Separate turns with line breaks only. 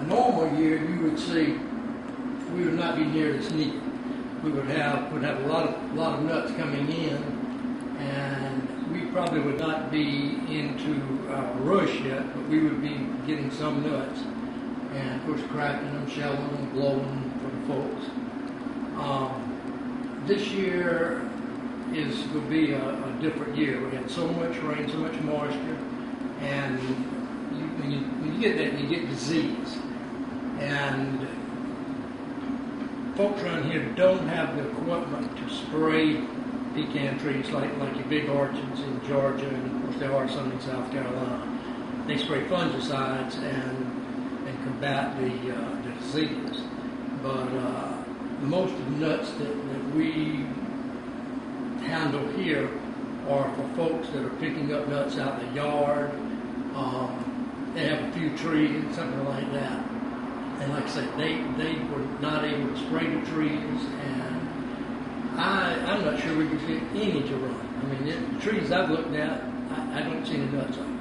normal year, you would see we would not be near this neat. We would have a lot of nuts coming in, and we probably would not be into rush yet, but we would be getting some nuts, and of course cracking them, shelling them, blowing for the folks. This year will be a different year. We had so much rain, so much moisture, and when you get that, you get disease. And folks around here don't have the equipment to spray pecan trees like your big orchards in Georgia, and of course there are some in South Carolina. They spray fungicides and combat the disease. But most of the nuts that we handle here are for folks that are picking up nuts out in the yard. They have a few trees, something like that. And like I said, they were not able to spray the trees, and I'm not sure we could get any to run. I mean, the trees I've looked at, I don't see any nuts on.